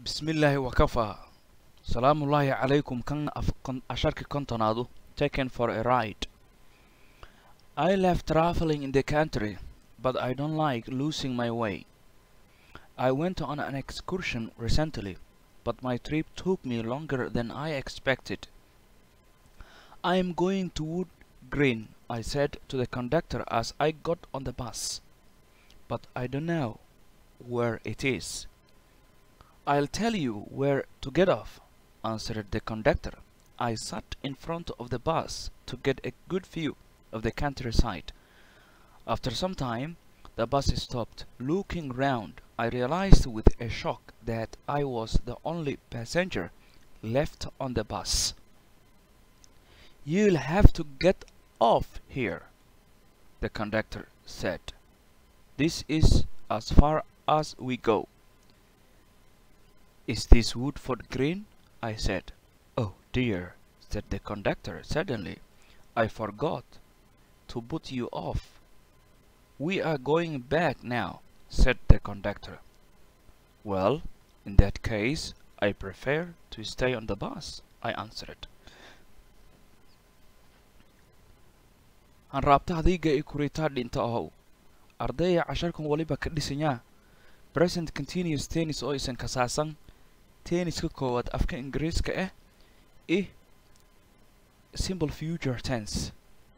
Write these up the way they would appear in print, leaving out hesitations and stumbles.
بسم الله وكفى سلام الله عليكم كان أشارك كنتنادو taken for a ride. I love traveling in the country, but I don't like losing my way. I went on an excursion recently, but my trip took me longer than I expected. I am going to Wood Green, I said to the conductor as I got on the bus, but I don't know where it is. I'll tell you where to get off, answered the conductor. I sat in front of the bus to get a good view of the countryside. After some time, the bus stopped. Looking round, I realized with a shock that I was the only passenger left on the bus. You'll have to get off here, the conductor said. This is as far as we go. Is this Woodford Green? I said. Oh dear, said the conductor suddenly. I forgot to put you off. We are going back now, said the conductor. Well, in that case, I prefer to stay on the bus, I answered. Hanraabta adiga ee kuritaa dhinta ahow. Ardaya casharkan waliba ka dhisanyaa. Present continuous tense oo isan kasaasan. Tenniska koowaad afka Ingiriiska ah iyo simple future tense.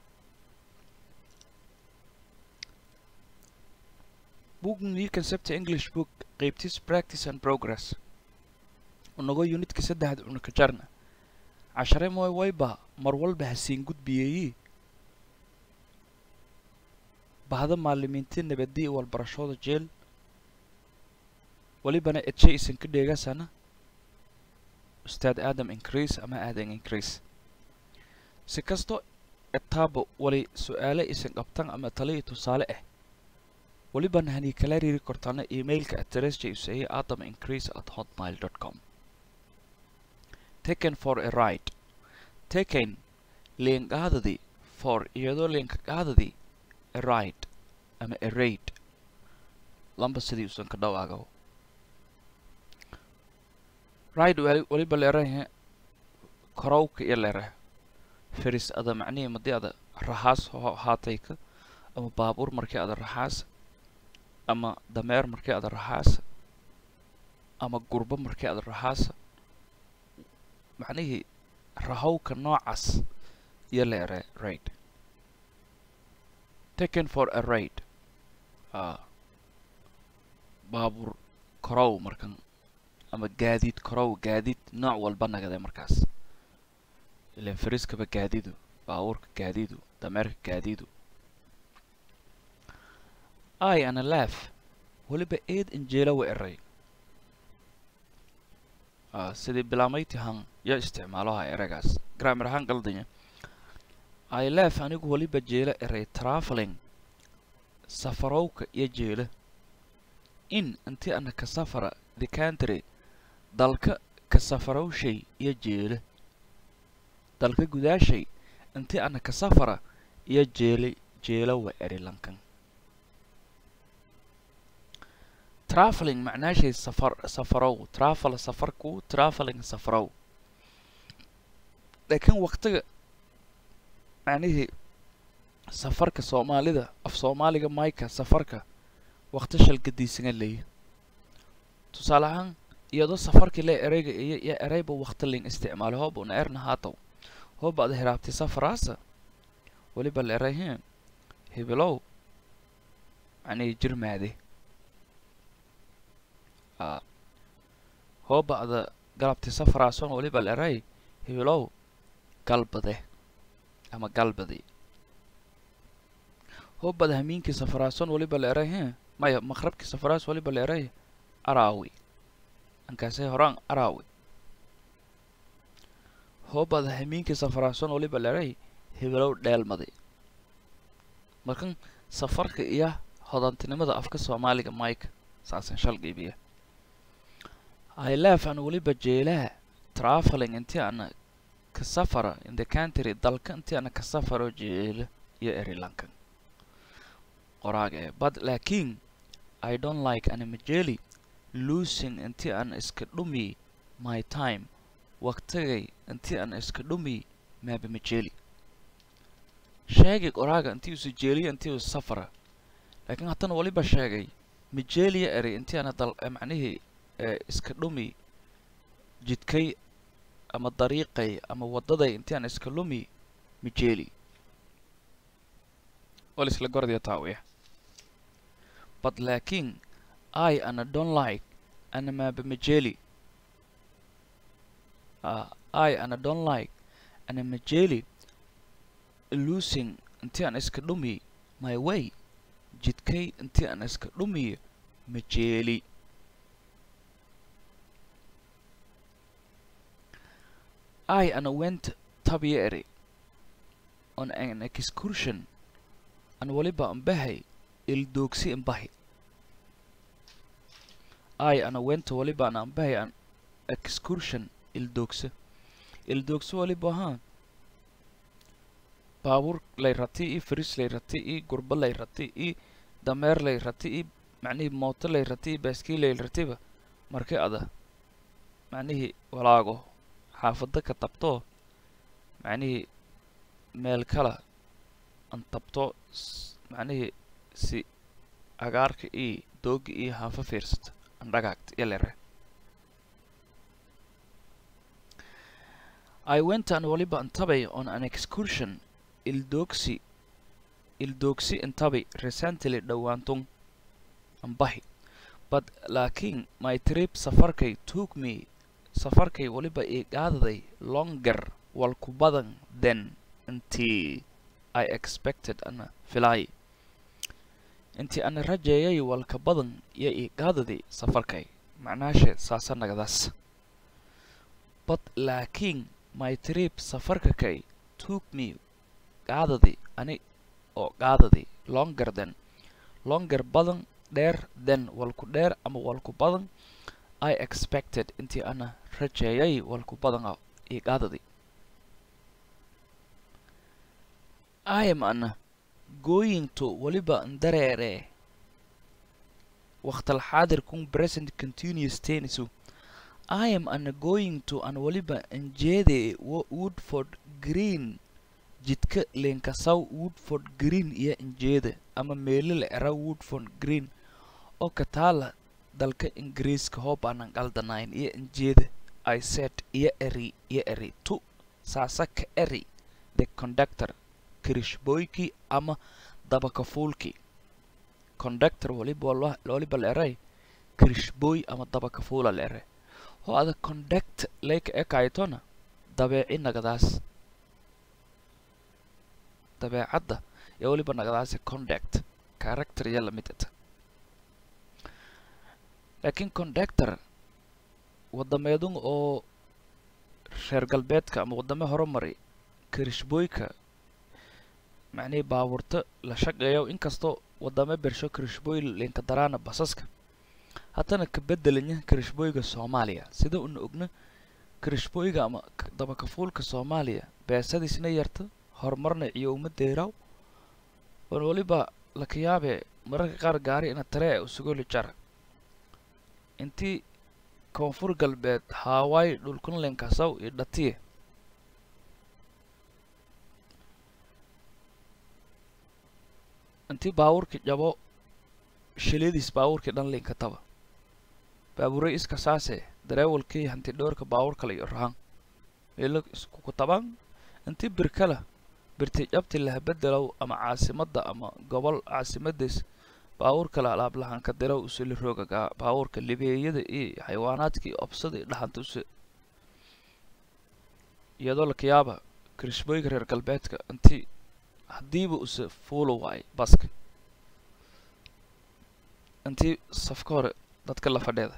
Book new concept English book qaybtiis practice and progress. Unago unitka 3 unaka jarna. Cashare mooy wayba mar walba hasiin gudbiyay. Bahada macallimiinta nabadii wal barashada jeel. Walibana edshay isan ka dheegasana. Ustaad Adam increase ama Adam increase. Si kasto etaabo wali su'aale isan qabtan ama taliyo tusaale ah. Waliba hani kala riiri kortana emailka address-jaysa adamincrease@hotmail.com. Taken for a ride. Taken leenqaadadi for iyadoo leenqaadadi a ride ama a raid. Lamba sidii usan ka dhawaaqo. Ride waliba leerahay korowka iyo leerahay firis ada macnii madii ada raxaas haatayka ama baabuur markii ada raxaas ama dameer markii ada raxaas ama gurbo markii ada raxaas macnii rahawka noocaas iyo leerahay ride. Taken for a ride. Baabuur korow markan ama gaadiid korow gaadiid nooc walba nagade markaas ileen fariskaba gaadiidu baabuurka gaadiidu dameerka gaadiidu. I ana laugh waliba eed injeela wa eray sidii bilaamayti han ya isticmaalaha eragaas grammar ahaan qaldanya. I laugh anigu waliba jeela eray traveling safarowka iyo jeela in intii ana ka safara the country dalka ka safarow shay iyo jeela dalka gudaashay intii ana ka safara iyo jeela wa eri lankan. Traveling macnaashay safarow travel safarku traveling safarow laakiin waqtiga macnihii safarka Soomaalida af Soomaaliga mayka safarka waqti shalgadiisana leeyahay. Tusaale ahaan iyadoo safarkii la ereyga iyo ereyba waqti leen isticmaalo hoob una erna haataw hoob aad hiraabtay safaraasa waliba la erayeen hebelow ani jirmaade hoob aad galabtay safaraasa waliba la eray hebelow galbade ama galbadi hoob aad hamiinkii safaraasa waliba la erayeen maya maqrabkii safaraasa waliba la eray araawi ankaasay horaan araawi hoobada hamiinkii safaraasan waliba leeray hebelow dheelmaday. markan safarka iyo hodantinimada afka Soomaaliga Mike saasan shalgaybiya. I laugh an waliba jeela traveling intii ana ka safara in the country dalka intii ana ka safaro jeela iyo eri lankan qoraaga but laakiin I don't like an majeli losing intii aan iska dhumi my time waqtigay intii aan iska dhumi maaba majeli sheegay qoraaga intii uu jeeliyo intii uu safara laakiin haddana waliba sheegay majeliya eri intii aan dal macnihii iska dhumi jidkay ama dariiqay ama wadaday intii aan iska lumi majeli wala isla gordiya taawiya but laakiin I don't like ana maaba majeli I don't like ana majeli losing intii aan iska dhumi my way jidkay intii aan iska dhumi majeli I went tabieri on an excursion an waliba ambahay ildoogsi ambahay I went waliba an ambahay an excursion ildoogsi waliba haan baabur lay rati i fris lay rati i gurba lay rati i dameer lay rati i macnihii mooto lay rati i baaskiil lay ratiba markii ada macnihii walaago xaafada ka tabto macnihii meel kala an tabto macnihii si agaarka i dooga i haafa fiirsata an dhagaagta yalere I went an waliba antabay on an excursion ildoogsi antabay recently dhawaantun ambahi but laakiin my trip safarkay took me safarkay waliba ii qaadaday longer walku badan than intii I expected ana filay intii ana rajeeyay walka badan iyo ii qaadaday safarkay macnaashe saasa nagadaas but laakiin my trip safarka kay took me qaadaday ani oo qaadaday longer badan dheer than walku dheer ama walku badan I expected intii ana rajeeyay walku badan ii qaadaday I am going to waliba dareere waqtal xaadir kun present continuous tense I am going to an waliba anjeede Woodford Green jidka leenkasaw Woodford Green iyo anjeeda ama meelo la era Woodford Green oo ka taala dalka Ingiriiska hoob aanan qaldanayn iyo anjeeda I said iyo eri to saasa ka eri the conductor kirishboyki ama dabakafuulki conductor waliba la eray kirishboy ama dabakafuula la eray ho ada conduct like ekaaytona dabeeci nagadaas dabeecadda iyo waliba nagadaas conduct character ya lamidata laakiin conductor wadameedun oo reer galbeedka ama wadame horumari kirishboyka macnihii baabuurta la shaqeeyo inkastoo wadame bersho kirishboy leenka daraana basaska haddana ka bedelanya kirishboyga Soomaaliya sida uu ogna kirishboyga ama dabakafuulka Soomaaliya beesadiisna yarta horumarna iyo umadeeraw waliba la kiyaabe mararka qaar gaari ina tare u sugo lijar intii koonfur galbeed Hawaii dhulkan leenkasaw iyo dhatiye intii baawurki jabo shilidiis baawurki dhan leenka taba baaburay iska saase dareewalkii hanti dhoorka baawurka la yaraan meelo isku ku taban intii birkala birti jabti la bedelaw ama caasimadda ama gobol caasimadiis baawurka la alaab lahan ka diraw usul roogaga baawurka libeeyada iyo xayawaanaadkii obsada dhaxanta us iyadoo la kiyaaba kirishboyga reer galbeedka intii hadiiba us fuulo waay baska intii safka hore dadka la fadheeda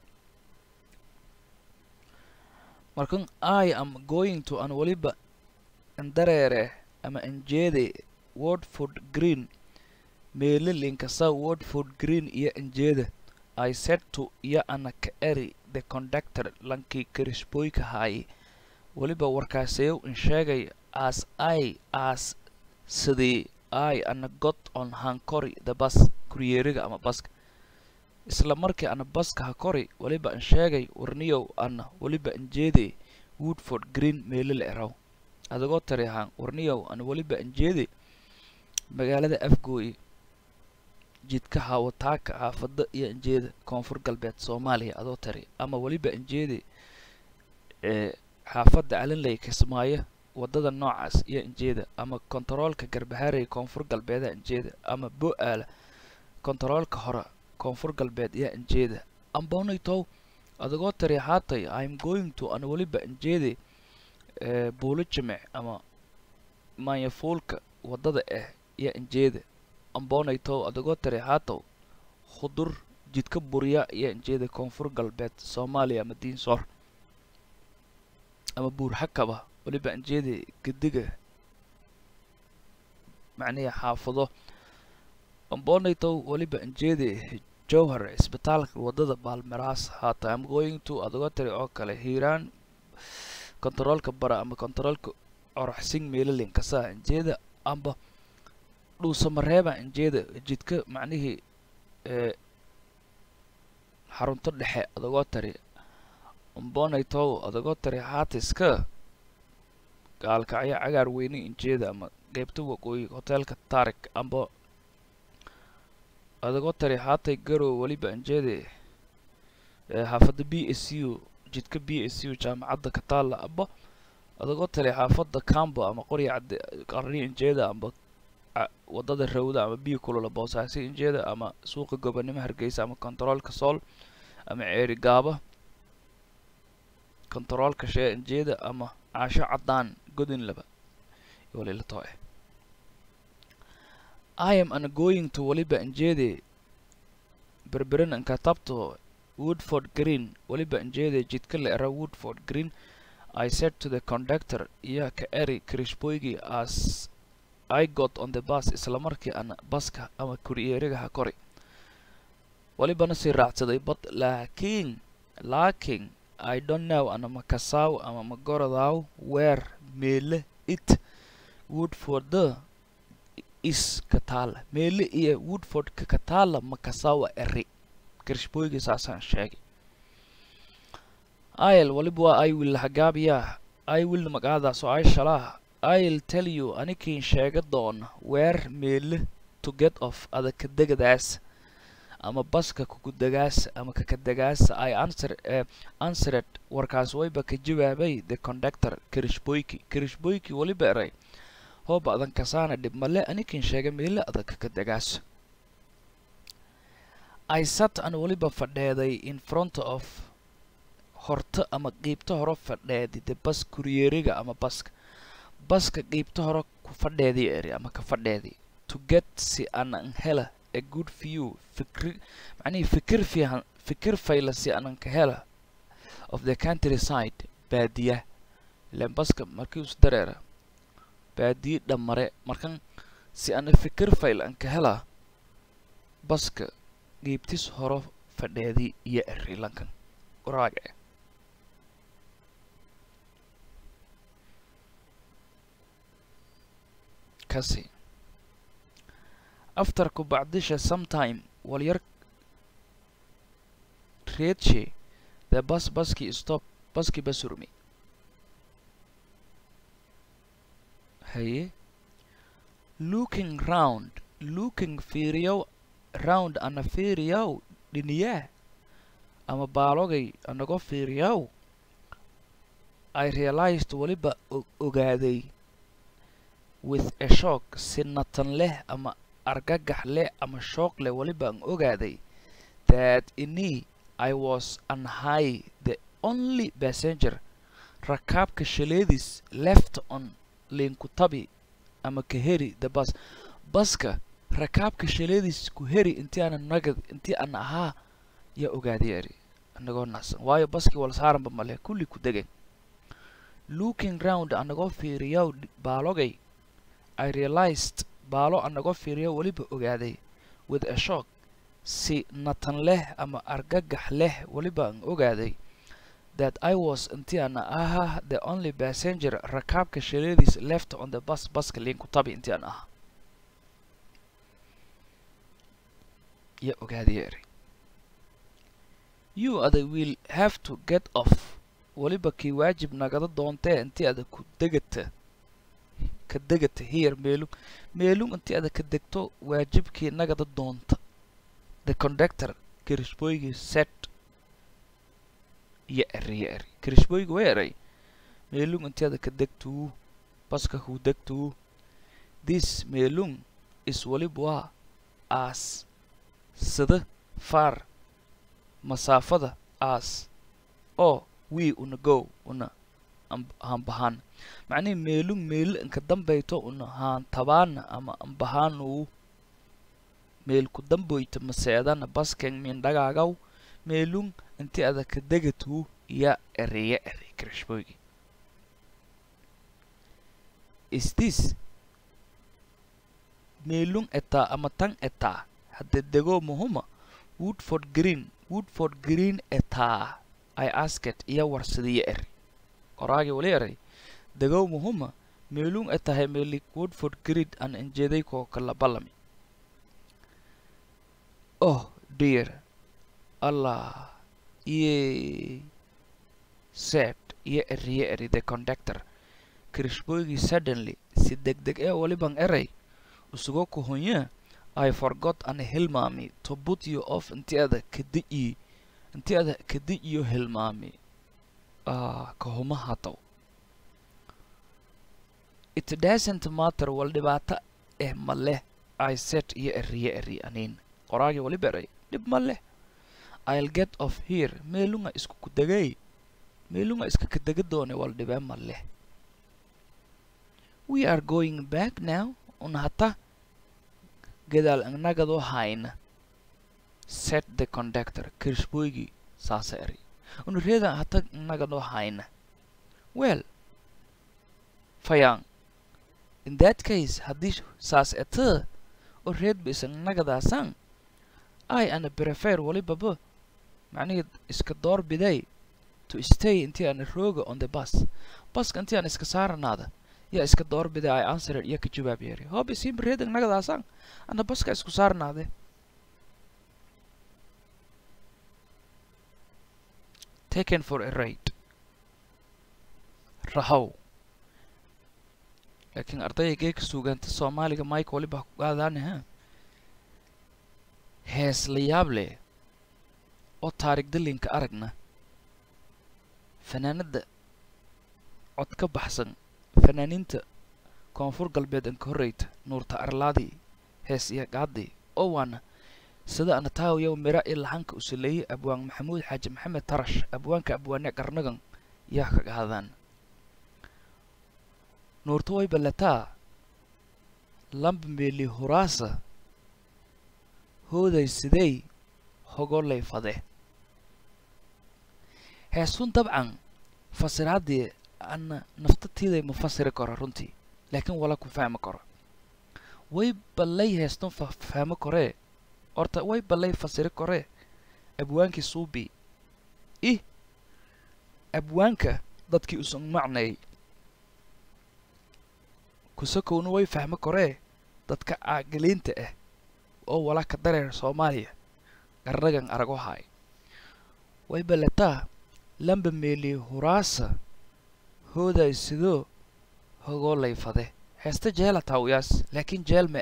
markan I am going to an waliba dareere ama anjeede Woodford Green meelo leenkasa Woodford Green iyo anjeeda I said to iyo ana ka eri the conductor lankii kirishboyka haay waliba warkaasayow in sheegay as sidii I got on hankori the bus kuryeeriga ama baska isla markii ana baska ha kori waliba aan sheegay warniyow ana waliba aan jeeday Woodford Green meel la eraw adagoo tariixan warniyow ana waliba aan jeeday magaalada Afgooy jidka hawataaka xaafada iyo aan jeeday koonfur galbeed Soomaaliya adoo tari ama waliba aan jeeday xaafada Calanley Kismaayo wadada noocaas iyo aan jeeday ama kontaroolka Garbaharey koonfur galbeed aan jeeday ama Bo'aala kontaroolka hore koonfur galbeed iyo aan jeeday amboonaytow adagoo tariixaatay I'm going to ana waliba aan jeeday buulo jimc ama maayafuulka wadada iyo aan jeeday amboonaytow adagoo tariixaatow khudur jidka burya iyo aan jeeday koonfur galbeed Soomaaliya ama Diinsoor ama buur hakaba waliba aan jeeday gediga macnaheedu xaafado amboonaytow waliba aan jeeday Jowhar isbitaalka wadada Balmeraas haata I'm going to adagoo tari oo kale Hiiraan kontaroolka bara ama kontaroolka Oraxsin meelalin kasa aan jeeda amba dhuusamareeba aan jeeda jidka macnaheedu xarunta dhexe adagoo tari amboonaytow adagoo tari haatiska gaalkacyo cagaar weyne aan jeeda ama qaybta waqooyi hotelka Tarik amba adagoo tari haatay garow waliba aan jeeday xaafada BSU jidka BSU jaamacadda ka taala aba adagoo tari xaafada Cambo ama Qoryacad qarni aan jeeda amba wadada Rawda ama biyo kulula Boosaaso aan jeeda ama suuqa Gobanimo Hargeysa ama kontaroolka Sool ama Ceeri Gaaba kontaroolka Shee aan jeeda ama Caasho Cadaan Godin laba waliba too I am going to waliba aan jeeday berberan aan ka tabto Woodford Green waliba aan jeeday jidka la era Woodford Green I said to the conductor iya ka eri Krishboygi as I got on the bus isla markii aan baska ama kuriyeriga ha kori walibana si raacsaday but laakiin I don't know ana makasaw ama magoradaw where meele it Woodford is katala meele iyo Woodford ka katala makasawa eri Krishboygi saasan sheegay I'll waliba I will hagaabiya I will magaada soo ay shalaa I'll tell you anikin sheega doon where meele to get off ada ka degadaas ama baska ku dagaas ama ka dagaas I answered warkaas wayba ka jawaabay the conductor Krishboygi waliba eray hooba adan kasaana dib male anikin sheega meele adag ka dagaas I sat and waliba fadheeday in front of horta ama qeybta hore fadheedi the bus kuriyeriga ama baska qeybta hore ku fadheedi eri ama ka fadheedi to get si aan hela a good view fikir fayla si aan ka hela of the countryside baadiya leen baska markii uu dareera baadiye dhamare markan si aan fikir fayl aan ka hela baska qeybtis hore fadheedi iyo eri lankan uraaga kasi after kubacdisha sometime walyar reedshe the baski stop baski basurmi hey looking fiiriyow round ana fiiriyow dhiniyaa ama baalogay anago fiiriyow I realized waliba ogaaday with a shock sinatan leh ama argagax leh ama shock leh waliba aan ogaaday that I was on high the only passenger rakaabka shaleedis left on linkutabi ama kaheri the bus baska rakaabka shaleedis ku heri intii aan ahaa ya ogaaday eri anagoo nasan waayo baski wal saaranba male kulli ku degay looking round anagoo fiiriyow baalogay I realized baalo anagoo fiiriyow waliba ogaaday with a shock si natan leh ama argagax leh waliba aan ogaaday that I was intii aan ahaa the only passenger rakaabka shaleedis left on the bus baska linkutabi intii aan ahaa ya ogaaday eri you ada will have to get off waliba kii waajib nagada doontee intii ada ku degata ka degata here meelung intii ada ka degto waajibkii nagada doonta the conductor kirishboygi set eri kirishboygi weeray meelung intii ada ka degtuu baska ku degtuu this meelung is waliba as sida far masaafada as oo we una go una ambahan macni meelung meel inka dambayto una haan tabaana ama ambahan uu meel ku damboyta maseedana basken min dhagaagaw meelung intii ada ka degatu ya eri krishboygi is this meelung eta ama tan eta hadde dego muhuma Woodford Green eta I asked iya warsadii eri qoraagi wali eri dego muhuma meelung eta hay meelik Woodford Green an injeeday ko kala balami oh dear Allah ye said ye eri the conductor krishboygi suddenly si degdeg ee wali bang eray usugo ku honya I forgot an hilmami to put you off intii ada kadi iyo hilmami kahuma hataw it doesn't matter wal dhibaato maleh I said iyo eri anin qoraagi wali beray dib maleh I'll get off here meelunga isku kudagay meelunga iska kadega doone wal dhibaa maleh we are going back now un hata gadaal anagado hayna said the conductor kirishboygi saasa eri unu reeda hata anagado hayna well fayang in that case haddii saas eta oo reed bisan nagadaasan I ana prefer walibaba macnaheed iska door biday to stay intii aan rooga on the bus intii aan iska saaranaada ya iska door biday I answered ya ka jawaab yari hob isin reed nagadaasan ana baska isku saarnaade taken for a ride rahaw laakiin ardayga ka suuganta Soomaaliga Mike waliba ku qaadanaha hees la yaab leh oo taariikh dalinka aragna fanaanada cod ka baxsan fanaaninta koonfur galbeed an ka horeyta nuurta arlaadi hees iyo qaadi oo wana sida ana taawiyo mira ilahanka u saleeyay abwaan maxamuud xaaji maxamed tarash abwaanka abwaane qarnagan yaa ka qaadaan nuurta way balataa lamb meeli huraasa hooday sidey hogolay fade heesun dabcan fasiraadii ana naftatiiday mufasiri karo runtii laakiin wala ku fahmi karo way balay heestun fahmi koree horta way balay fasiri koree abwaankii suubi abwaanka dadkii usan macnay kusakowna way fahmi koree dadka caaqiliinta ah oo wala ka dareer Soomaaliya qarnagan arago hay way balataa lamba meeli huraasa hooday sidoo hogolay fade heesta jeela taawiyas laakiin jeel ma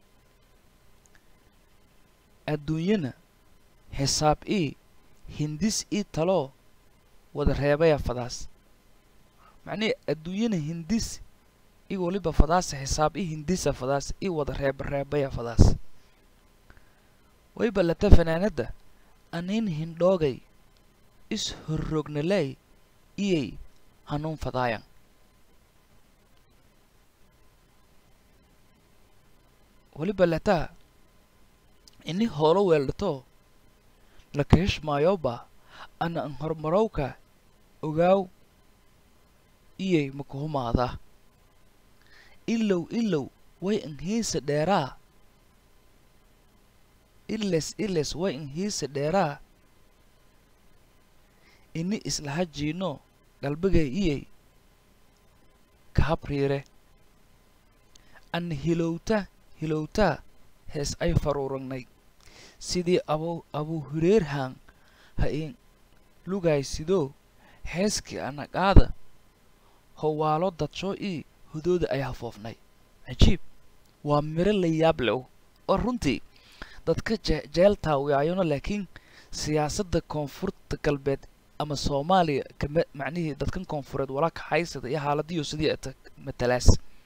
adduunyana xisaab hindis talo wada reebaya fadaas macnii adduunyana hindis waliba fadaas xisaab hindisa fadaas wada reebaya fadaas way balata fanaanada anin hindhoogay is horrognalay hanuun fadaayan waliba lataa ini holo weeldato la kashmaayoba ana an hormarowka ogaaw makuhumaada ilow way an hiisa dheeraa iles way an hiisa dheeraa ini isla hajiino galbigay ka habriire an hilowta hees ay faruuranay sidii abu hureerhan lugaysido heeskii anagaada howaalo dadsho ii hudooda ayaa foofnay cajiib waa miro la yaab leh oo runtii dadka jeeltaa waayona laakiin siyaasadda koonfurta galbeed ama Soomaaliya kama macnihii dadkan koonfureed wala ka haysada iyo xaaladiyo sidii ay matalaas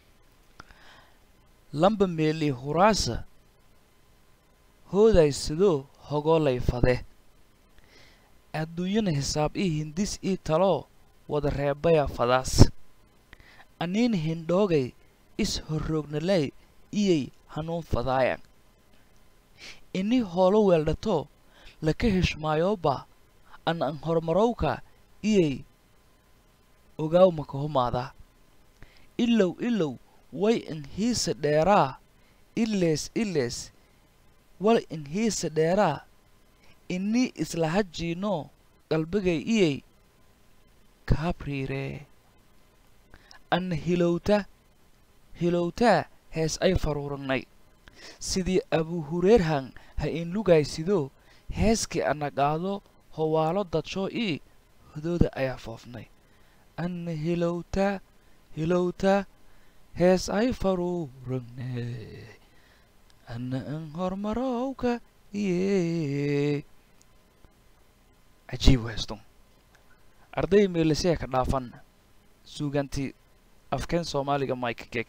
lamba meeli huraasa hoodaysido hogolay fade adduunyana hisaab ii hindis ii talo wada reebaya fadaas aniin hindhoogay is horroognalay iyay hanuun fadaayan ini hoolo weeldhato laka heshmaayoba an horumarowka iyay ogaaw makahumaada ilow way inhiisa dheeraa ilees wal inhiisa dheeraa ini isla hajiino qalbigay iyay kaabriire an hilowta hees ay faruuranay sidii Abu Hurairah ha in lugaysido heeskii anagaado howaalo dadsho ii hudooda ayaa foofnay an hilowta hees ay faruuranay an hormarowka iyee cajiib heestun arday meelisee ka dhaafan suuganti afkeen Soomaaliga Mike Kek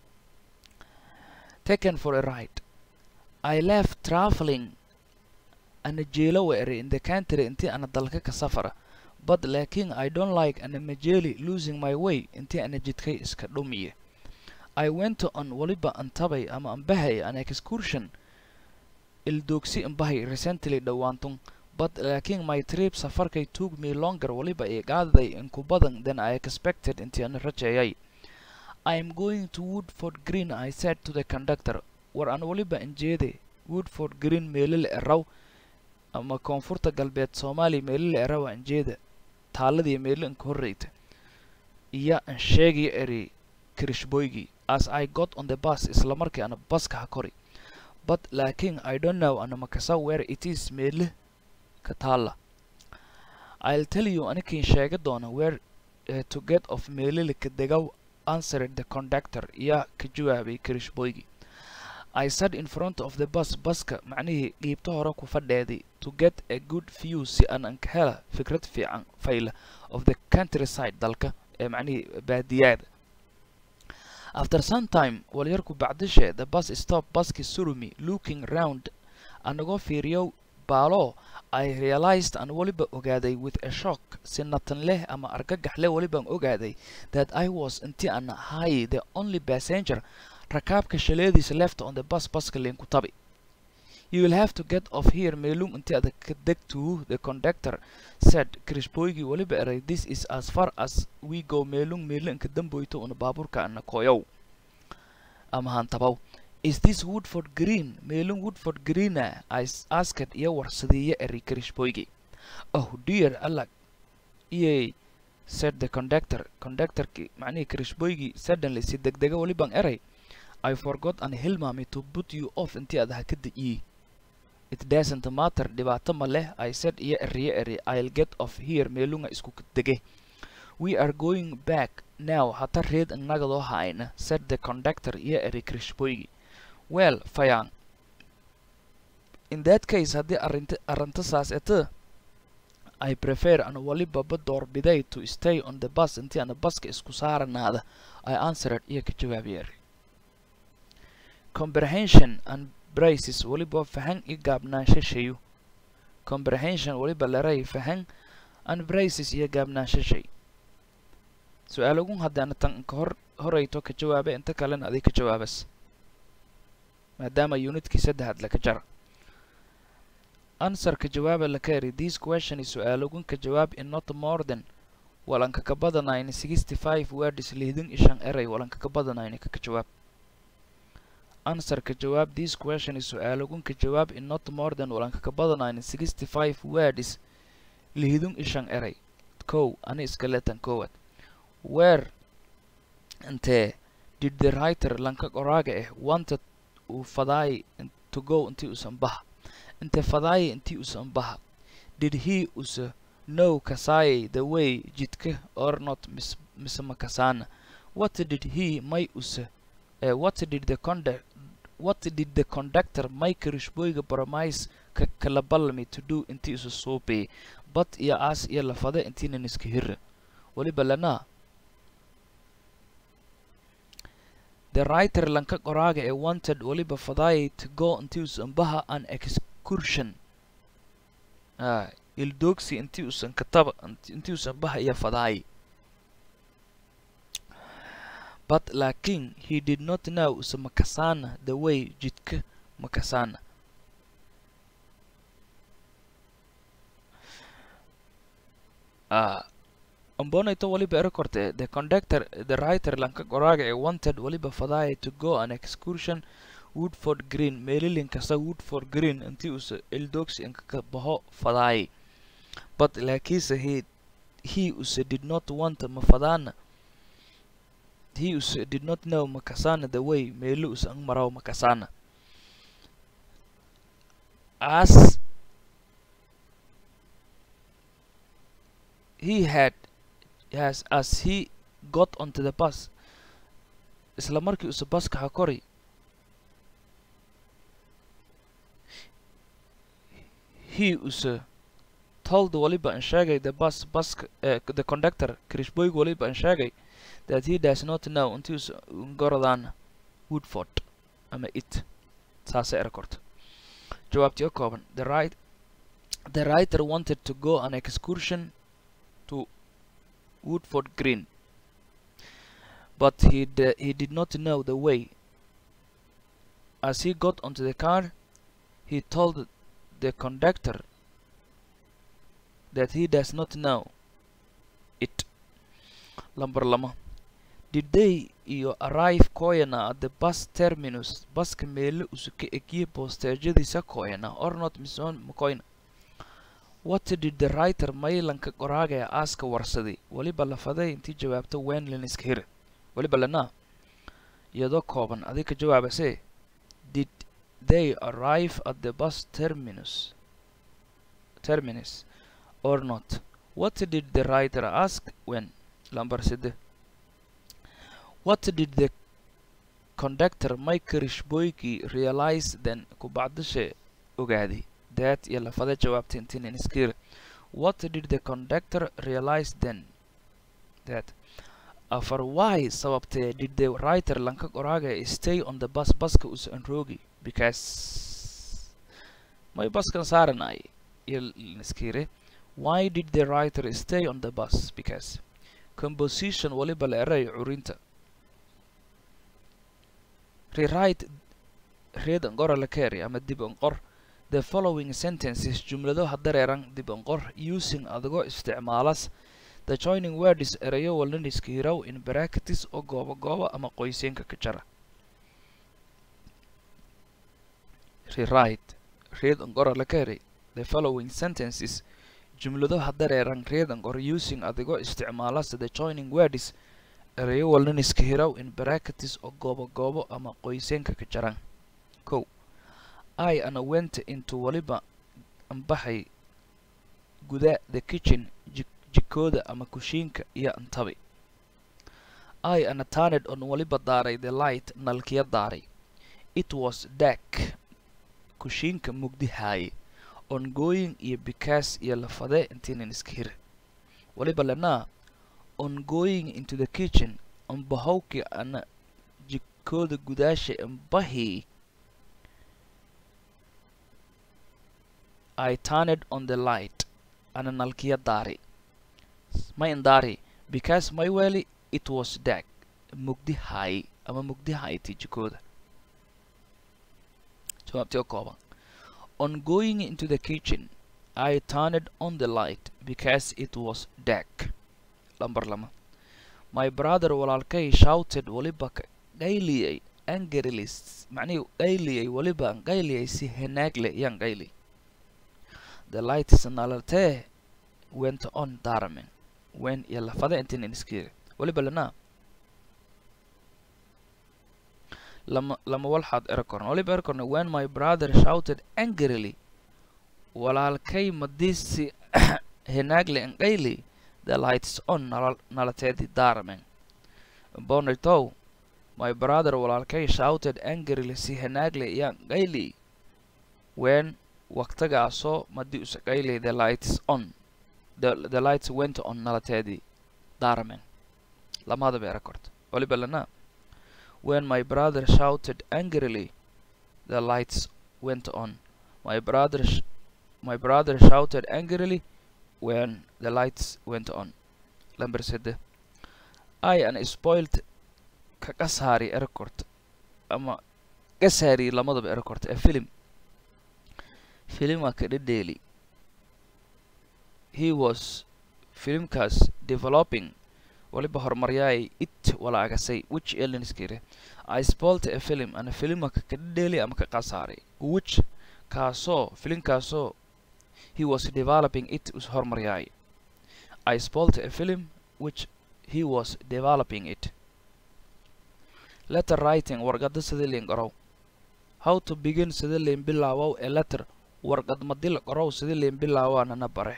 taken for a ride I left traveling and jeelo were in the country inti ana dalka ka safara but laakiin I don't like an majeli losing my way inti ana jidkay iska dhumiye I went on waliba antabay ama ambahay an excursion ildoogsi ambahay recently dhawaantun but laakiin my trip safarkay took me longer waliba ee qaaday in ku badan than I expected inti ana rajayay I am going to Woodford Green I said to the conductor war an waliba injeede Woodford Green meelil eraw ama koonfurta galbeed Soomaali meelil eraw injeeda taaladii meelin korreeyta iya an sheegi eri Kirishboygi as I got on the bus isla markii ana baska ha kori but laakiin I don't know ana makasa where it is meelil ka taala I'll tell you anikin sheega doona where to get off meelil ka degaw answered the conductor iya ka jawaabay Kirishboygi I sat in front of the buska macnihii qiibta hore ku fadheeday to get a good view si aan ka hela fikrad fiican fayla of the countryside dalka ee macnihii baadiyaada after some time walyarku bacdishe the bus stopped buski surumi looking round anagoo fiiriyo baalo I realized an waliba ogaaday with a shock sinatan leh ama argagax leh walibaan ogaaday that I was inti an ahay the only passenger rakaabka shaleediisa left on the buska linku tabi you will have to get off here meelung inti aad ka degto the conductor said Kirishboygi waliba eray this is as far as we go meelung ka damboyto una baaburka ana koyow ama hantabaw is this Woodford Green meelung Woodford Green I asked iyo warsadiyay eray Kirishboygi oh dear Allah iyay said the conductor ki macni Kirishboygi suddenly si degdega walibaan eray I forgot an hilmaami to put you off inti aad ha ka dii it doesn't matter dhibaato ma leh I said iyo eri I'll get off here meelunga isku dege we are going back now hata reed nagadoo hayna said the conductor iyo eri Kirishboygi well fayaan in that case haddii arrinta saas eto I prefer an waliba doorbiday to stay on the bus inti ana baska isku saaranaada I answered iyo ka jawaabiyay comprehension and braces waliba fahan i gaabnaanshayshayu comprehension waliba laray fahan and braces iyo gaabnaanshayshay su'aalagun haddana tan ka horeyto ka jawaabe inta kalena aday ka jawaabas maadaama unitkii saddexaad la ka jara answer ka jawaaba la ka eri this question is su'aalagun ka jawaab in not more than walanka ka badanayn 65 words leading ishan eray walanka ka badanayn ka jawaab answer ka jawaab this question is su'aalagun ka jawaab in not more than walanka ka badanayn 65 words leading ishan eray kow ani iskaletan kowad where ante did the writer lanka qoraaga wanted uu faday to go intii usan baha inte faday intii usan baha did he know kasai the way jidka or not miss makasana. What did he may use what did the conductor Mike Rishboyga promise kalabalmi to do inti isu sope but iya as iya lafada intina niskihir waliba lana the writer lanka qoraga wanted waliba faday to go into sambaha an excursion il dogsi inti usan kataba inti usan baha iya faday. But lakin he did not know makasana the way jidka makasana. Ambona ito waliba erakorte the writer lanka qoraga wanted waliba faday to go an excursion Woodford Green meelilin kasta Woodford Green inti usa ildogs inka baho faday. But lakisa he usa did not want mafadana. He did not know makasana the way melus ang maraw makasana. As he got onto the bus isla markii uu baska hakori he told waliba an sheegay the conductor Krishboy waliba an sheegay that he does not know until Gorodan Woodford ama it saase record jawaabtii oo kooban the writer wanted to go an excursion to Woodford Green but he did not know the way. As he got onto the car he told the conductor that he does not know it. Number lama. Did they arrive Koyana at the bus terminus baska meele usuke ekiye postajadiisa Koyana or not mison Koyana? What did the writer maylanka qoraaga aska warsaday waliba lafaday intii jawaabto when laniska hir waliba lana iyadoo kooban adika jawaabase did they arrive at the bus terminus or not? What did the writer ask when? Number 6. What did the conductor Mike Rishboyki realize then kubacdashe ogaadi that iyo lafada jawaabta intiin iskir? What did the conductor realize then that for why sababtee did the writer lanka qoraaga stay on the bus baska usan roogi because may baskan saaranay iyo iskire. Why did the writer stay on the bus? Because composition waliba la eray curinta rewrite read angora la keri ama dib angor the following sentences jumlado hadareeran dib angor using adagoo isticmaalas the joining words erayo walaniska hiraw in brackets oo gooba ama qoyseenka ka jara. Rewrite read angora la keri the following sentences jumlado hadareeran read angor using adagoo isticmaalas the joining words erayo walaniska hiraw in brackets oo gooba ama qoyseenka ka jaran. Ko I went into waliba ambahay guda the kitchen jikooda ama kushiinka iyo antabi. I turned on waliba daaray the light nalkiya daaray. It was dark kushiinka mugdihaay ongoing iyo because iyo lafade intiinan iska hir waliba lana ongoing into the kitchen ambahawki ana jikooda gudaasha ambahi. I turned on the light ana nalkiya daari may indari because my weli it was dark mugdihaay ama mugdihayti jikooda. Jawaabtii oo kooban on going into the kitchen I turned on the light because it was dark. Number lama. My brother walaalkay shouted waliba gayliyay angrily macnihi gayliyay waliba gayliyay si hanaagle yan gayli. The light is nalaltee went on darman when iyo lafada intiin iskir waliba lana lama walxaad erakorn waliba erakorn when my brother shouted angrily walaalkay madisi hinagli and gaily the lights on nalatedi darmen. Bonito, my brother walaalkay shouted angrily si hinagli yan gaily when waqtigaasoo madii usagaylay the lights on the lights went on nalatedi darmen. Lamada bay record. Waliba lana when my brother shouted angrily the lights went on. My brother shouted angrily when the lights went on. Lamber said I an spoiled kakasari record ama kasari lamada bay record a film wa daily he was filmkaas developing waliba horumaryaay it walaagasay which aliens kire I spoiled a film and a film ka daily ama ka qasari which film kaasoo he was developing it was horumaryaay I spoiled a film which he was developing it. Letter writing warqada sida leen qorow. How to begin sida leen bilaawow a letter warqad madil qorow sida leen bilaawana na bare.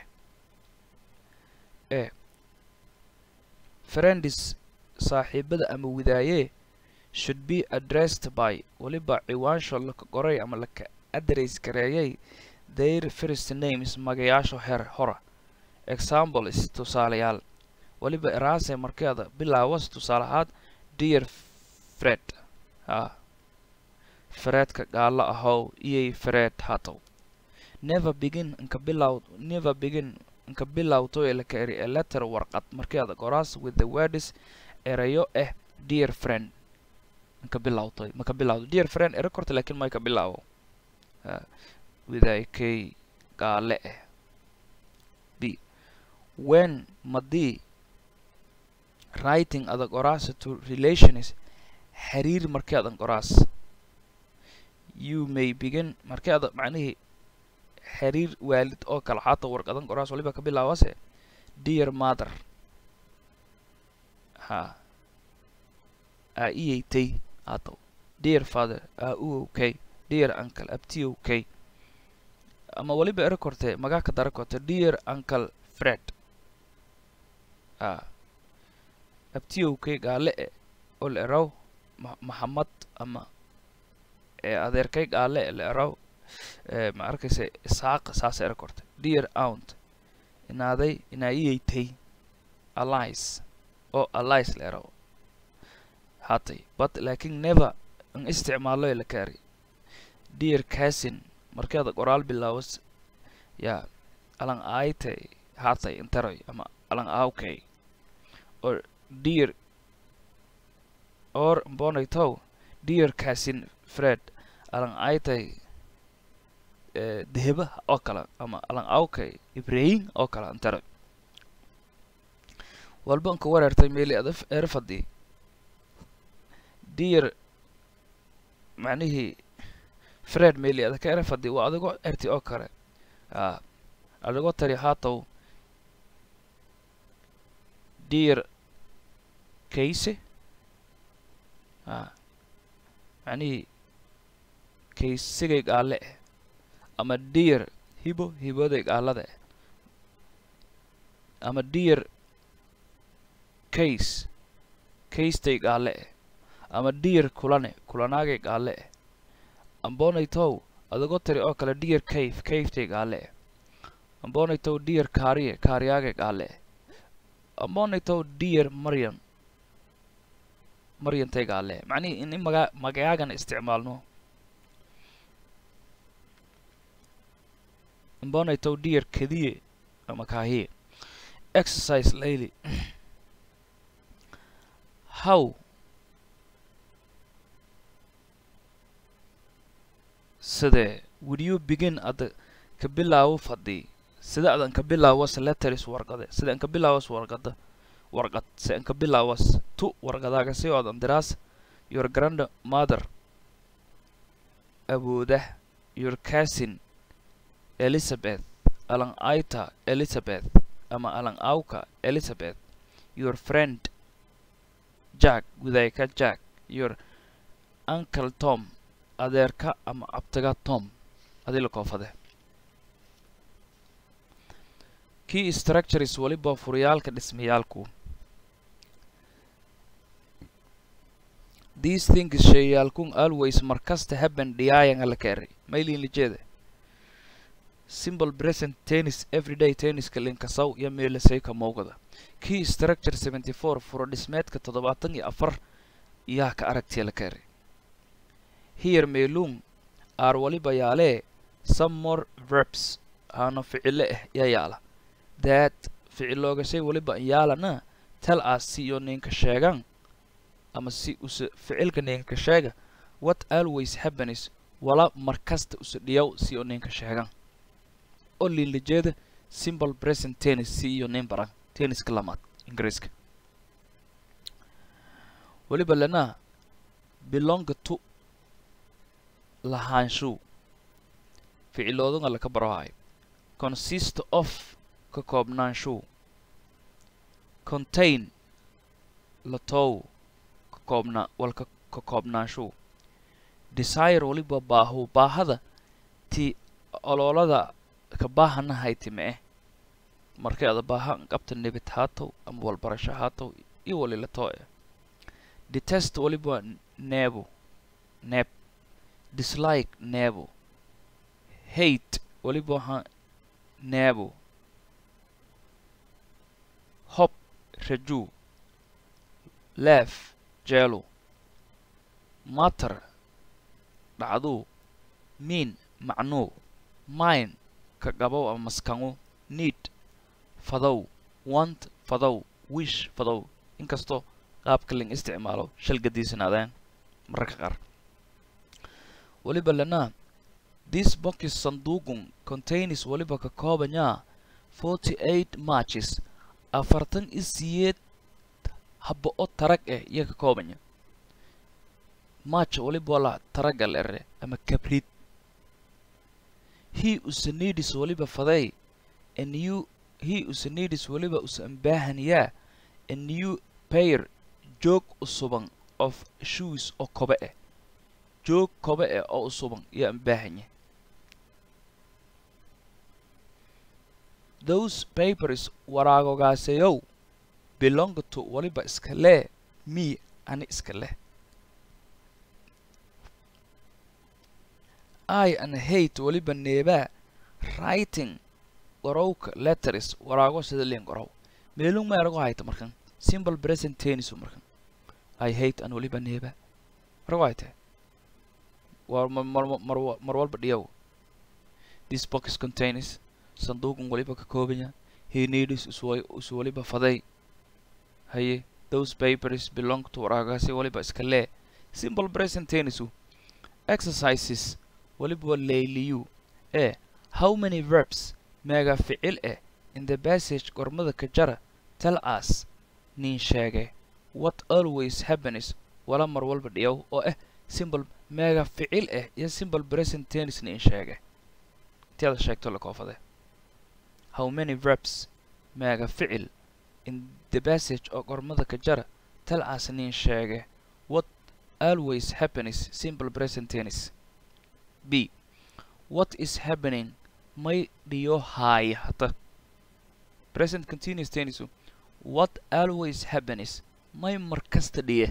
Friends saaxiibada ama widaaye should be addressed by waliba ciwaansho la qoray ama la address gareeyay their first names magayaasho hora. Example is tusaalayaal waliba eraase markeeda bilaawas tusaalahaad dear Fred Fredka gaala ahow iyay Fred hatow. Never begin inka bilawto ila kari a letter warqad markeeda qoraas with the words erayo dear friend inka bilawto maka bilawdo dear friend era korta laakiin ma ka bilawo widaykay gaale b when madi writing adag qoraas to relations xiriir markeedan qoraas you may begin markeeda macnaheedu xiriir waalid oo kala xaata warqadan qoraas waliba ka bilaawase dear mother iyaytay ato dear father okay dear uncle abti okay ama waliba era korte magaa ka dara korte dear uncle Fred abti okay gaale oo la eraw Muhammad ama adeerkay gaale la eraw ma arkayse Isaaq saas era korte dear aunt inaayaytay allies la eraw hatay but laakiin never an isticmaalo la kari dear cousin markeeda qoraal bilaawas alang aaytay hatay interoy ama alang okay or dear or bonito dear cousin Fred alang aaytay deheba oo kala ama alang okay Ibrahim oo kala interoy walban ka warartay meeli adaf erfadi dear macnihi Fred meeli adaka erfadi waa adigo erti oo kale adigo tari hatow dear Casey macnihi Casey gaale ama dear hiboday gaalada ama dear case tay gaale ama dear kulanaagay gaale ambonaytow adigo tari oo kale dear cave tay gaale ambonaytow dear kaariyaagay gaale ambonaytow dear Maryam tay gaale macnihi in magayaagan isticmaalno ambonaytow dear kadiye ama kaahiye exercise layli how side would you begin at the kabilaawo fadhi sida adan kabilaawas letters warqade sida an kabilaawas warqad sida an kabilaawas tu warqadaaga si adan diraas your grandmother abuda your cousin Elizabeth alang aita Elizabeth ama alang auka Elizabeth your friend Jack widayka Jack your uncle Tom adeerka ama abtaga Tom adila koofade key structures waliba furiyaalka dhismayaalku these things shayaalkun always markasta happen dhiyaayan la kari maylin lijeeda simple present tense everyday tense kalinkasaw iyo meelasay ka moogada key structure 74 furo dhismeedka 74 yaa ka aragtiya la kari here meelun are waliba yaale some more verbs ana ficile yaala that ficilooga shay waliba yaalana tell us si iyo ninka sheegan ama si ficilka ninka sheega what always happens wala markasta dhiyaw si iyo ninka sheegan only lijeeda simple present tense si iyo nin baran tense kalamat ingiriiska waliba lana belong to lahaanshu ficiloodan la ka barahay consist of ka koobnaanshu contain latow ka koobna walka ka koobnaanshu desire waliba baahada ti ololada ka baahanahay time markay ada baahan qabta nibit haato ama walbarasho haato iyo wali lato detest waliba neebo dislike neebo hate waliba neebo hope raju laugh jelo matter dhacdo mean macno mind ka gabow ama maskango need fadow want fadow wish fadow inkasto qaabka ling isticmaalo shalgadiisanaadaan mararka qaar waliba lana this box is sanduuqun contains waliba ka koobanya 48 matches 48 habbo oo tarag iyo ka koobanya match waliba la taragal ama kabrid he usneedis waliba faday he usneedis waliba usanbaahaniya a new pair joog usuban of shoes oo kobe joog kobe oo usuban iyo anbaahanya those papers waraagogaasayoo belong to waliba iskale me ani iskale I and hate waliba neeba writing qorowka letters waraago sida leen qorow meelun ma arago hayta markan simple present tense markan I hate and waliba neeba arago hayta war mar walba dhiyaw this box contains sanduuqun waliba ka koobanya he needs us waliba faday haye those papers belong to waraagogaasi waliba iskale simple present tense exercises waliba layliyu how many verbs mega ficil in the passage gormada ka jara tell us nin sheege what always happens wala mar walba dhiyaw oo simple mega ficil iyo simple present tense nin sheege tiada sheegto la koofade how many verbs mega ficil in the passage oo gormada ka jara tell us nin sheege what always happens simple present tense B. What is happening? May dio hai hata. Present continuous tense. What always happens? May markasta diye.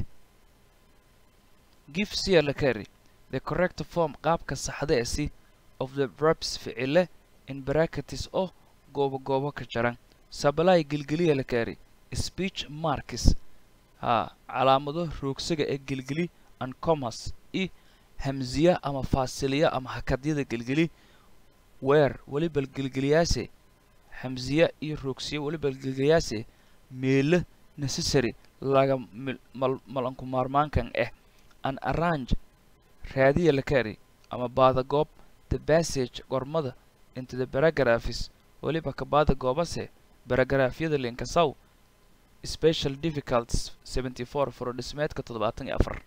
Give siya la kari. The correct form qaabka saxda si of the verbs ficile in brackets o goobo ka jaran. Sabalay gilgiliya la kari. Speech marks. Calaamado ruugsiga gilgili and commas i hamziya ama faasiliya ama hakadyada gilgili where waliba gilgiliyaase hamziya iyo ruugsiya waliba gilgiliyaase meele necessary laga malanku maarmaankan an arrange raadiya la kari ama baada goob the passage gormada into the paragraphs waliba ka baada goobase paragraphyada linkasaw special difficulties 74 for dhismeedka 74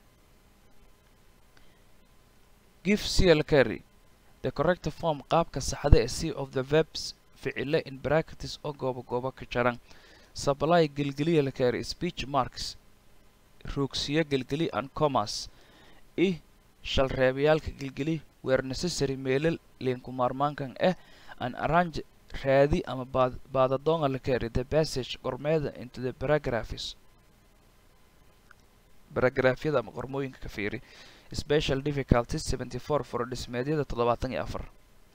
give CL carry the correct form qaabka saxda C of the verbs ficile in brackets oo goobo ka jaran supply gilgiliya la carry speech marks ruugsiya gilgili and commas shall reebayaalka gilgili where necessary meelal linku maarmaankan an arrange raadi ama baadadoonga la kari the passage qormeeda into the paragraphs paragraphyada ama qormooyinka ka fiiri special difficulties 74 furodhismeedyada 74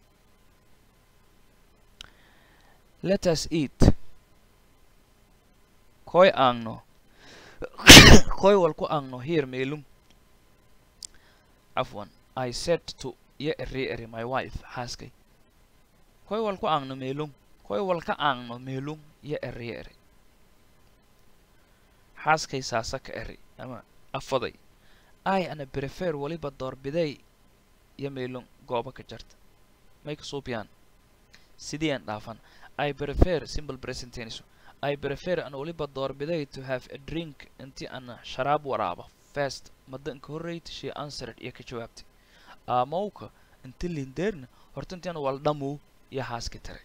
let us eat koy aangno koy wal ku aangno here meelum afwan I said to ya eri my wife xaaskay koy wal ku aangno meelum koy wal ka aangno meelum ya eri xaaskay saasa ka eri ama afaday I ana prefer waliba doorbiday ya meelum gooba ka jarta may ka suubiyaan sidii aan dhaafan I prefer simple present tense I prefer an waliba doorbiday to have a drink inti ana sharaab waraaba first madan ka horreeyta she answered iyo ka jawaabtay amawka inti lindeerna horta intaan wal dhamu iyo xaaska tare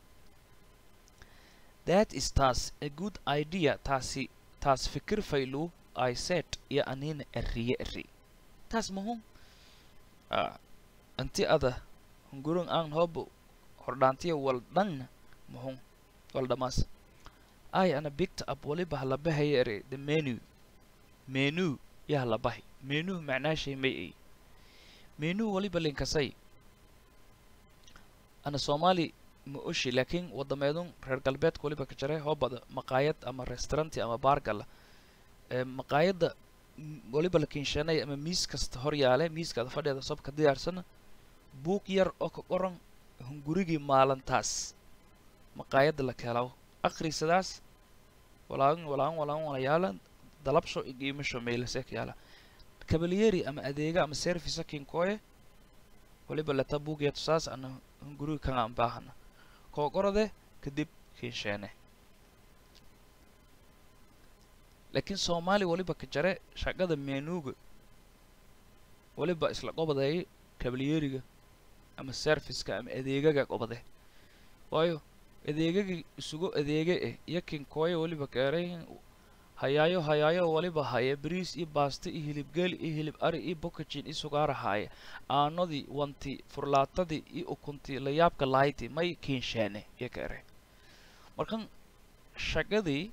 that is a good idea taas fikir faylu I said ya anina eri taas mahum anti ada hungurun aan hobo hordhaantiya wal dhan mahum wal dhamaas I ana picked up waliba halabahay eri the menu ya halabahay menu macnaa shay may ay menu waliba linkasay ana Somali ma oshi laakiin wadameedun reer galbeedka waliba ka jiray hoobada maqaayad ama restaurant ama bar gala maqaayada waliba la kinshanay ama miis kasta hor yaale miiskaada fadhiyada sobka diyaarsana buug yar oo ka qoran hungurigii maalintaas maqaayada la keelaw akhrisadaas walaan yaala dalabsho igiimasho meelasek yaala kabaliyeri ama adeega ama service kinkooye waliba la tabuugiya tusaas ana hunguriga kan aan baahana koo qorade kadib kinsheene laakiin Soomaali waliba ka jare shaqada menuga waliba isla qobaday kabaliyeriga ama serviceka ama adeegaga qobade waayo adeegaga isugu adeege yakin kooye waliba kaaray hayaayo waliba haya bariis iyo baasto iyo hilib geel iyo hilib ari iyo bokajin iyo sugaar haya aanadii wanti furlaatadii iyo ukuntii la yaabka lahayti may kinshaane yakare markan shaqadii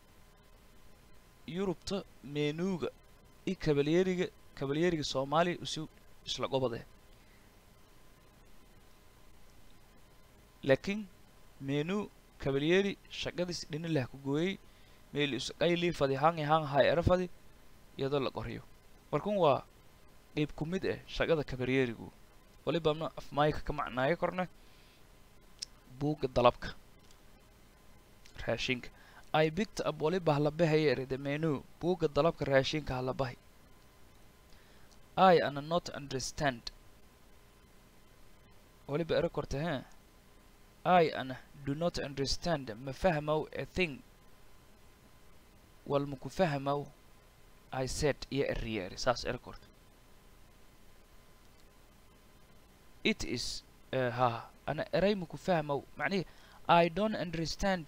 Yurubta menuga iyo kabaliyeriga Soomaali isu isla qobade laakiin menu kabaliyeri shaqadiis dhinileh ku gooyay meel isqayli fadi hang hay arfadi iyadoo la qoriyo markan waa qeyb ku mid ah shaqada kabaliyerigu waliba ma afmayka ka macnaayo korna buuga dalabka raashinka I picked up waliba halabahay the menu buuga dalabka raashinka halabahay I ana not understand waliba erakorta I ana do not understand ma fahmow a thing wal muku fahmow I said ya eri saas erakorta it is ana eray muku fahmow macni I don't understand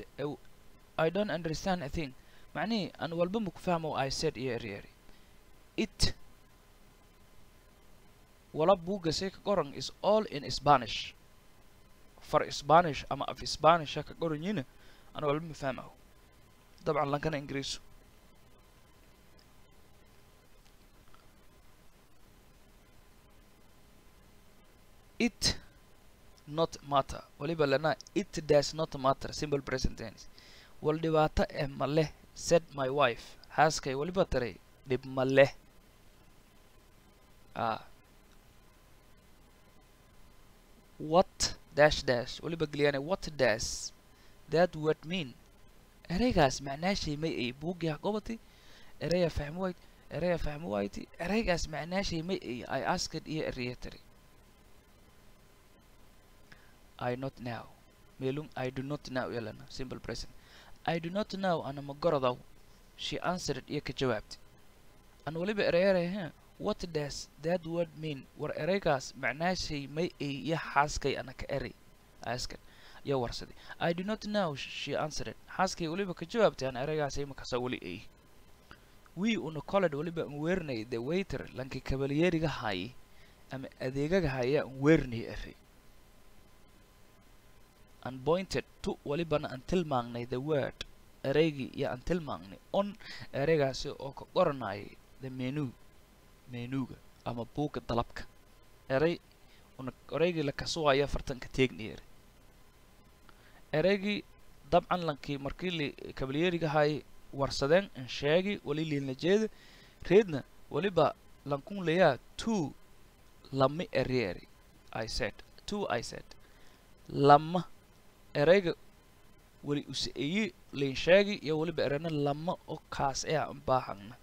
a thing معني أنا والبم كفهمه I said يا it ولا بوجا سيك قرن is all in Spanish for Spanish أما في Spanish شك قرن ينه أنا والبم فهمه طبعا لان كان إنجليزي it not matter وليبا لنا it does not matter simple present tense والدباطة ماله said my wife حاسكي waliba taray dib male what waliba geliyane what does that word mean ereygaas macnaa shay may ay buugiya qobati ereya fahmo wayti ereygaas macnaa shay may ay I asked iyo ereya taray I not now melung I do not know yalana simple present I do not know ana magoradaw she answered iyo ka jawaabtay an waliba ereyare what does that word mean war ereygaas macnaa shay may ay iyo xaaskay ana ka erey asked iyo warsaday I do not know she answered xaaskay waliba ka jawaabtay an ereygaas ay makasa wali ay we una college waliba weernay the waiter lanki kabaliyeriga hay ama adeegaga haya weernay erey and pointed to walibana aan tilmaanay the word ereygii iyo aan tilmaanay on ereygaasi oo ka qoranayay the menuga ama buuga dalabka ereygii la kasuwaya fartanka teegneer ereygii dabcan lankii markii li kabalyeeriga hay warsadeen in sheegi wali liina jeeda reedna waliba lankun leeyaa two lama ereeri I said lama ereyga wali useeyi liin sheegi iyo waliba erena lama oo kaas ee aan baahana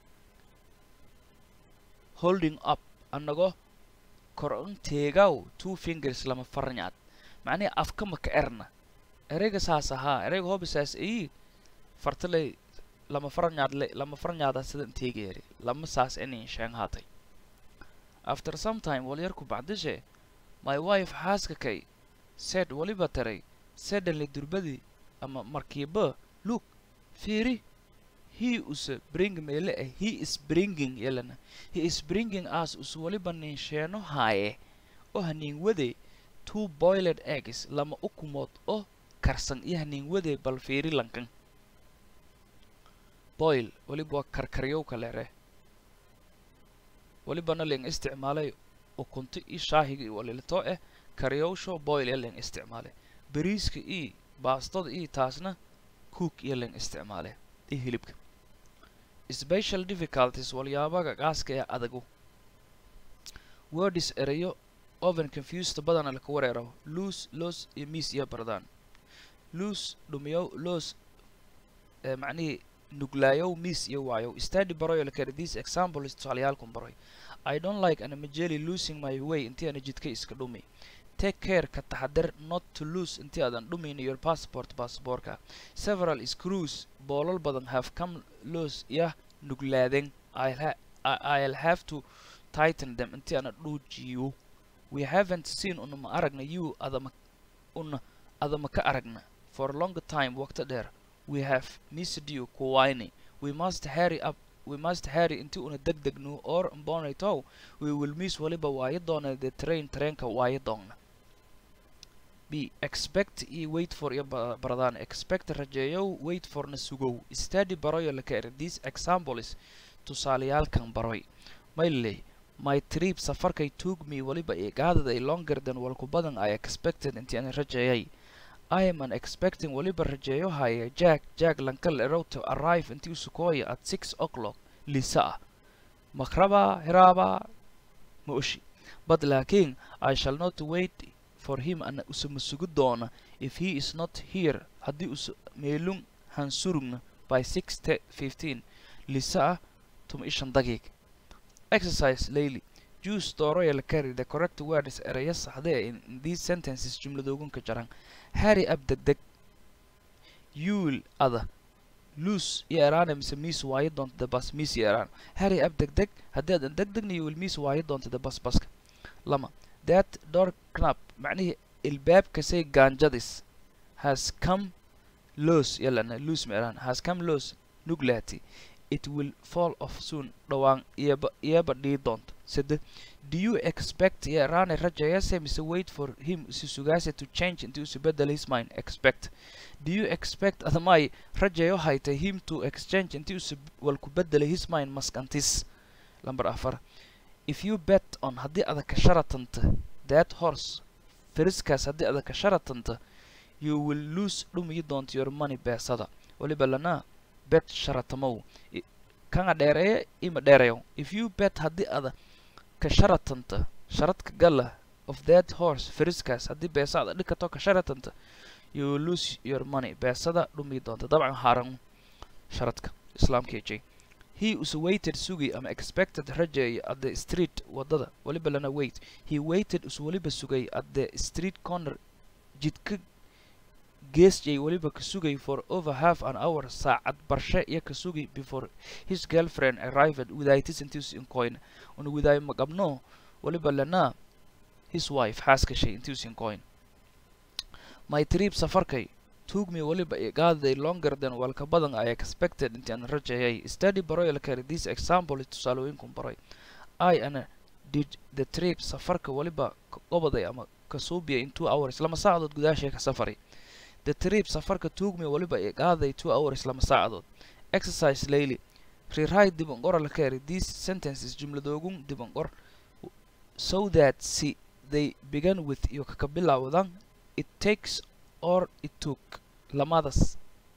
holding up anago koron teegaw two fingers lama farnyaad macnii afka ma ka erna ereyga saas ahaa ereyga hobisaas ay fartalay lama farnyaada sida teegeeri lama saas inay sheeg haatay after some time wal yarku bacdishe my wife xaaskakay said waliba taray suddenly durbadi ama markiiba look fiiri he is bringing us us waliba nin sheeno haaye oo hanin wade two boiled eggs lama ukumood oo karsan iyo hanin wade bal fiiri lankan boil waliba karkaryow kaleere walibana leen isticmaalay ukunta iyo shaahiga iyo walilto karyowsho boil iyo leen isticmaalay bariiska iyo baastada iyo taasna cook iyo leen isticmaalay iyo hilibka special difficulties waliyaabaga gaaska ee adagu words erayo often confused badana la ku wareero lose iyo miss iyo bardaan lose dhumiyo lose macnii nuglaayow miss iyo waayo study baroyo la kari this example is tusalayaalkun baroy I don't like an majeli losing my way intii aan jidka iska dhumi take care ka taxadar not to lose intii aadan dhumin your passportka several screws boolal badan have come loose yeah nuglaadeen I'll have to tighten them intii aan dhuujiyo we haven't seen unama aragna you adama ka aragna for a long time waqti dheer we have missed you kuwayni we must hurry into una degdegno or bonito we will miss waliba waayo doona the trainka waayo doona b expect e wait for your baradan expect rajeeyo wait for na sugow study baroyo la kare this example is tusaalayaalkan baroy mayle my trip safarkay took me waliba igaadaday longer than walku badan I expected intii aan rajeeyay I am expecting waliba rajeeyo haya Jack lankal erow to arrive until Sukoya at 6 o'clock lisa makraba hiraba mushi but laakin I shall not wait for him an usumusugu doona if he is not here hadii meelun hansurugna by 6:15 lisa tum ishan daqiiq exercise layli Use Doroya la carry the correct words eraya saxda in these sentences jumladoogun ka jaran hurry up degdeg you'll other lose yarana miss waayo doonta the bus miss yaran hurry up degdeg haddii aad degdegna you will miss waayo doonta the bus lama that door knap macnihi ilbaabka say gaanjadis has come loose yalana loose maran has come loose nuglati it will fall off soon dhawaan iyaba dhii doonta said do you expect yarana rajayase mise wait for him sugase to change into bedel his mind expect do you expect adamay rajayo hayta him to exchange into wal ku bedel his mind maskantis number 4 if you bet on hadii ada ka sharatanta that horse firiskaas hadii ada ka sharatanta you will lose dhumi doonta your money beesada waliba lana bet sharatamo kana dheereeyo ima dheereeyo if you bet hadii ada ka sharatanta sharadka gala of that horse firiskaas hadii beesada dhikato ka sharatanta you will lose your money beesada dhumi doonta dabcan haran sharadka islaamka he was waited sugi am expected rajay at the street wadada waliba lana wait he waited us waliba sugay at the street corner jidka geesjay waliba ka sugay for over half an hour saacad barshe iyo ka sugay before his girlfriend arrived without his in coin on without magabno waliba lana his wife xaaska shay in coin my trip safarkay took me waliba igaaday longer than walka badan I expected intaan rajayay study baroy la kari this example tusaalooyinku baroy I did the trip safarka waliba obaday ama ka suubiya in 2 hours lama saacadood gudaashay ka safari The trip safarka took me waliba ay qaaday 2 hours lama saacadood. Exercise layli. Rewrite dib u qor la kari these sentences jumladoogun dib u qor so that they begin with iyo ka bilowdan it takes or it took lamadas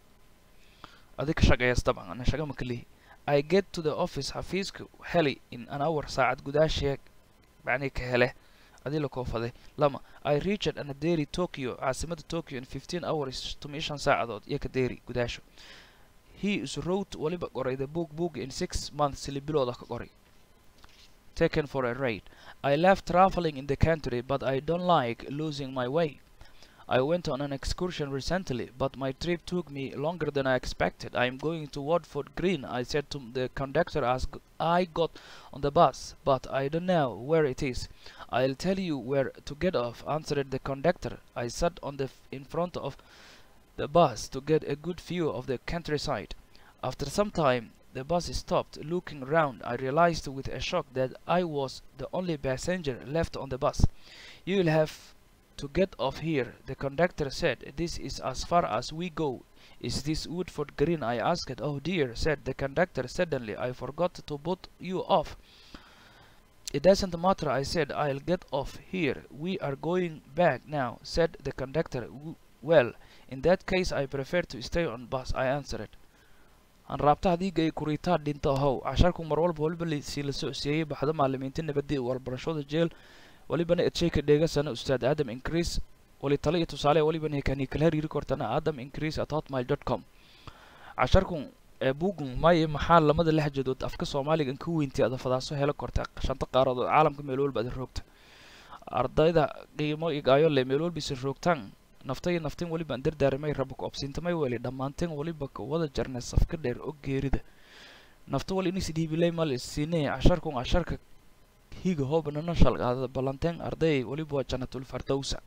adika shaqeeyas taban ana shaqa makali I get to the office xafiiska heli in an hour saacad gudaasheeg bacni ka hele adii la koofaday lama I reached an dairy Tokyo caasimada Tokyo in 15 hours to mission saacadood iyo ka dairy gudaasho he is wrote waliba qoray the book in 6 months li bilowda ka qoray taken for a ride I left traveling in the country but I don't like losing my way I went on an excursion recently, but my trip took me longer than I expected. I am going to Watford Green, I said to the conductor as I got on the bus, but I don't know where it is. I'll tell you where to get off, answered the conductor. I sat in front of the bus to get a good view of the countryside. After some time, the bus stopped. Looking round, I realized with a shock that I was the only passenger left on the bus. You'll have to get off here, the conductor said. This is as far as we go. Is this Woodford Green? I asked. Oh dear, said the conductor suddenly. I forgot to put you off. It doesn't matter, I said. I'll get off here. We are going back now, said the conductor. Well, in that case I prefer to stay on bus, I answered. Aan raabta hadiga ay kuritaa dhinta how casharku mar walba waliba si la soo siiyay baxda macallimiinta nabadda warbarashada jeel walibana edsheeka dheegasana ustaad Adam Increase wali talo iyo tusaale walibana kani kala xiriiri kartana adamincrease@hotmail.com casharku buugun may maxaa lamada lahjadood afka Soomaaliga ka weyntii adafadaaso helo korta shanta qaaradood caalamka meel walba ay roogta ardayda qiimo igaayo le meel walba si roogtaan naftin waliba dardaarmay rabo ku absintamay wali dhamaanteen waliba ka wada jarnay safka dheer oo geerida nafta wali inay sidii mal siinay casharka higa hoobana shalqaada balanteen arday waliba jannatul firdawsa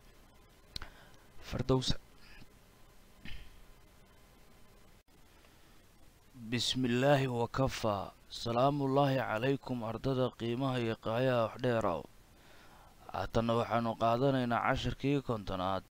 bismillaahi wa kafa salaamullaahi calaykum ardada qiimaha iyo qaayaha wax dheeraw haddana waxaanu qaadanaynaa casharkii kontonaad